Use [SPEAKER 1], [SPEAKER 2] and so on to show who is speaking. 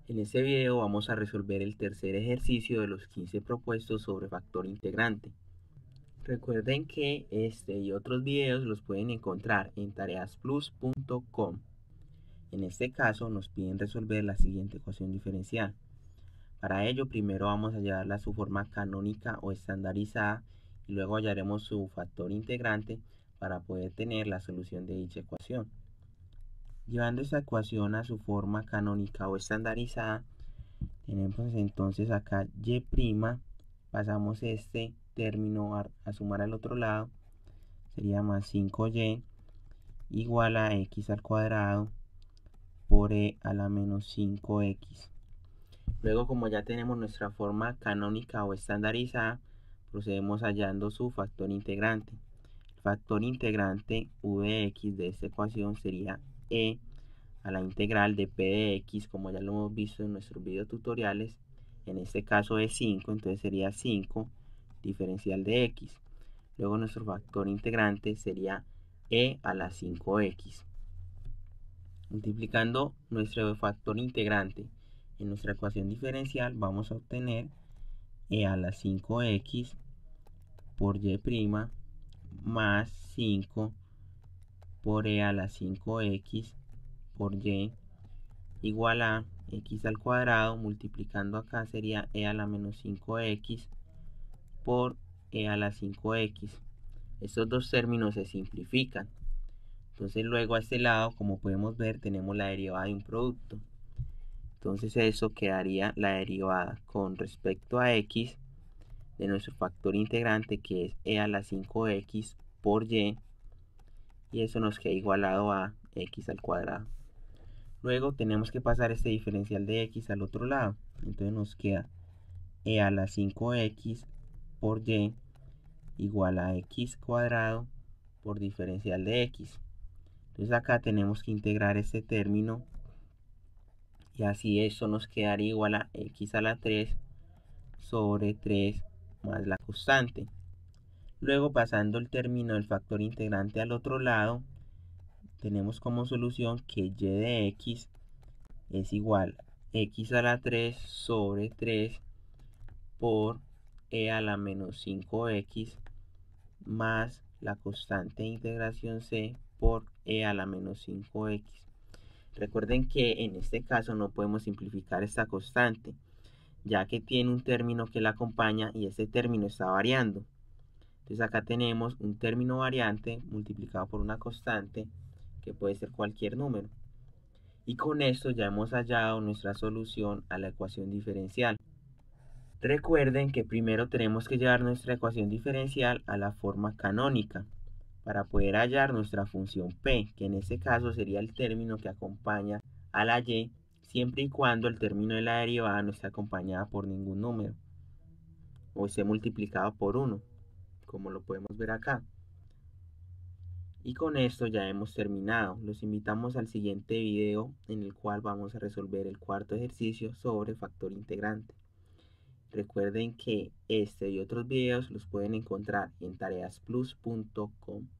[SPEAKER 1] En este video vamos a resolver el tercer ejercicio de los 15 propuestos sobre factor integrante. Recuerden que este y otros videos los pueden encontrar en tareasplus.com. En este caso nos piden resolver la siguiente ecuación diferencial. Para ello primero vamos a llevarla a su forma canónica o estandarizada y luego hallaremos su factor integrante para poder tener la solución de dicha ecuación. Llevando esta ecuación a su forma canónica o estandarizada, tenemos entonces acá y', pasamos este término a sumar al otro lado, sería más 5y igual a x al cuadrado por e a la menos 5x. Luego, como ya tenemos nuestra forma canónica o estandarizada, procedemos hallando su factor integrante. El factor integrante v de x de esta ecuación sería e a la integral de p de x, como ya lo hemos visto en nuestros videos tutoriales. En este caso es 5, entonces sería 5 diferencial de x. Luego nuestro factor integrante sería e a la 5x. Multiplicando nuestro factor integrante en nuestra ecuación diferencial, vamos a obtener e a la 5x por y' más 5 por e a la 5x por y igual a x al cuadrado, multiplicando acá sería e a la menos 5x por e a la 5x. Estos dos términos se simplifican. Entonces luego a este lado, como podemos ver, tenemos la derivada de un producto. Entonces eso quedaría la derivada con respecto a x de nuestro factor integrante, que es e a la 5x por y eso nos queda igualado a x al cuadrado. Luego tenemos que pasar este diferencial de x al otro lado. Entonces nos queda e a la 5x por y igual a x cuadrado por diferencial de x. Entonces acá tenemos que integrar este término y así eso nos quedaría igual a x a la 3 sobre 3 más la constante. Luego, pasando el término del factor integrante al otro lado, tenemos como solución que y de x es igual a x a la 3 sobre 3 por e a la menos 5x más la constante de integración c por e a la menos 5x. Recuerden que en este caso no podemos simplificar esta constante, ya que tiene un término que la acompaña y ese término está variando. Entonces acá tenemos un término variante multiplicado por una constante que puede ser cualquier número. Y con esto ya hemos hallado nuestra solución a la ecuación diferencial. Recuerden que primero tenemos que llevar nuestra ecuación diferencial a la forma canónica para poder hallar nuestra función p, que en este caso sería el término que acompaña a la y, siempre y cuando el término de la derivada no esté acompañada por ningún número o esté multiplicado por 1, como lo podemos ver acá. Y con esto ya hemos terminado. Los invitamos al siguiente video en el cual vamos a resolver el cuarto ejercicio sobre factor integrante. Recuerden que este y otros videos los pueden encontrar en tareasplus.com.